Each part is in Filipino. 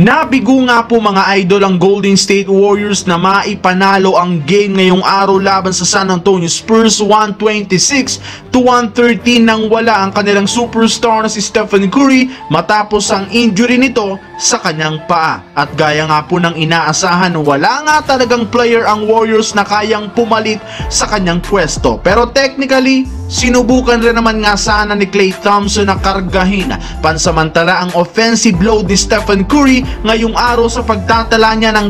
Nabigo nga po mga idol ang Golden State Warriors na maipanalo ang game ngayong araw laban sa San Antonio Spurs 126-113 nang wala ang kanilang superstar na si Stephen Curry matapos ang injury nito sa kanyang paa. At gaya nga po ng inaasahan, wala nga talagang player ang Warriors na kayang pumalit sa kanyang pwesto. Pero technically, sinubukan rin naman nga sana ni Klay Thompson na kargahin pansamantala ang offensive load ni Stephen Curry ngayong araw sa pagtatala niya ng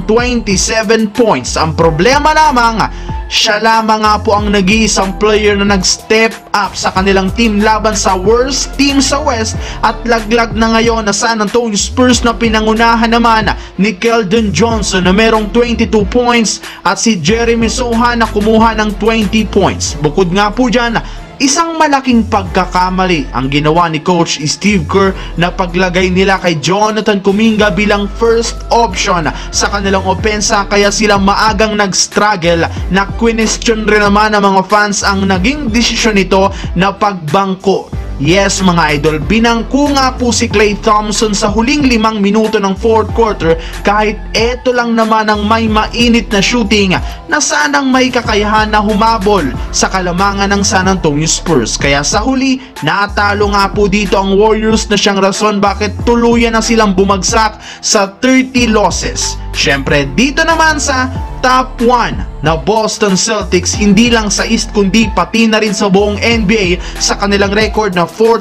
27 points. Ang problema lamang, siya lamang nga po ang nag-iisang player na nag-step up sa kanilang team laban sa worst team sa West at laglag na ngayon na San Antonio Spurs na pinangunahan naman ni Keldon Johnson na merong 22 points at si Jeremy Sohan na kumuha ng 20 points. Bukod nga po dyan, isang malaking pagkakamali ang ginawa ni Coach Steve Kerr na paglagay nila kay Jonathan Kuminga bilang first option sa kanilang opensa, kaya sila maagang nag-struggle na question rin naman ng mga fans ang naging desisyon nito na pagbangko. Yes mga idol, binangko nga po si Klay Thompson sa huling 5 minuto ng fourth quarter kahit eto lang naman ang may mainit na shooting na sanang may kakayahan na humabol sa kalamangan ng San Antonio Spurs. Kaya sa huli, natalo nga po dito ang Warriors na siyang rason bakit tuluyan na silang bumagsak sa 30 losses. Syempre dito naman sa top 1 na Boston Celtics, hindi lang sa East kundi pati na rin sa buong NBA, sa kanilang record na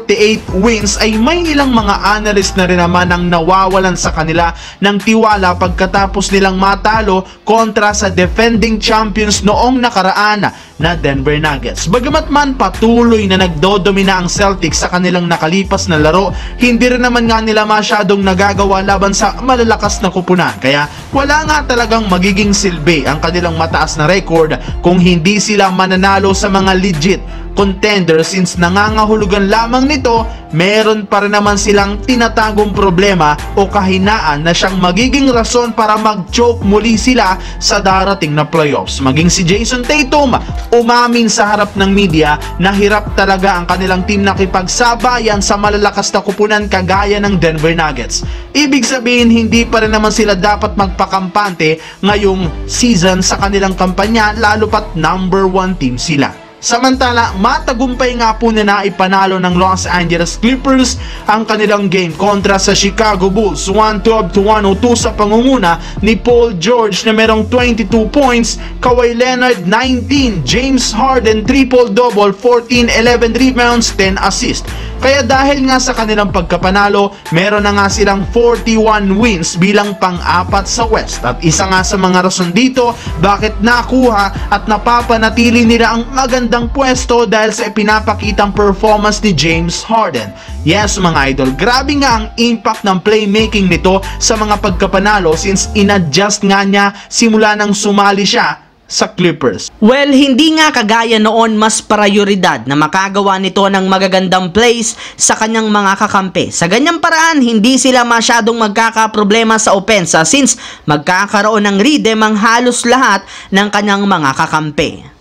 48 wins ay may ilang mga analyst na rin naman ang nawawalan sa kanila ng tiwala pagkatapos nilang matalo kontra sa defending champions noong nakaraan na Denver Nuggets. Bagamat man patuloy na nagdodomina ang Celtics sa kanilang nakalipas na laro, hindi rin naman nga nila masyadong nagagawa laban sa malalakas na kupunan. Kaya wala nga talagang magiging silbi ang kanilang mataas na record kung hindi sila mananalo sa mga legit contender, since nangangahulugan lamang nito meron pa rin naman silang tinatagong problema o kahinaan na siyang magiging rason para mag-choke muli sila sa darating na playoffs. Maging si Jason Tatum umamin sa harap ng media na hirap talaga ang kanilang team nakipagsabayan sa malalakas na kupunan kagaya ng Denver Nuggets. Ibig sabihin, hindi pa rin naman sila dapat magpakampante ngayong season sa kanilang kampanya, lalo pat number 1 team sila. Samantala, matagumpay nga po na naipanalo ng Los Angeles Clippers ang kanilang game kontra sa Chicago Bulls 112-102 sa pangunguna ni Paul George na merong 22 points, Kawhi Leonard 19, James Harden triple-double, 14, 11 rebounds, 10 assists. Kaya dahil nga sa kanilang pagkapanalo, meron na nga silang 41 wins bilang pang-apat sa West. At isa nga sa mga rason dito bakit nakuha at napapanatili nila ang magandang pwesto dahil sa ipinapakitang performance ni James Harden. Yes mga idol, grabe nga ang impact ng playmaking nito sa mga pagkapanalo since inadjust nga niya simula nang sumali siya sa Clippers. Well, hindi nga kagaya noon mas prioridad na makagawa nito ng magagandang plays sa kanyang mga kakampi. Sa ganyang paraan, hindi sila masyadong magkakaproblema sa opensa since magkakaroon ng rhythm ang halos lahat ng kanyang mga kakampi.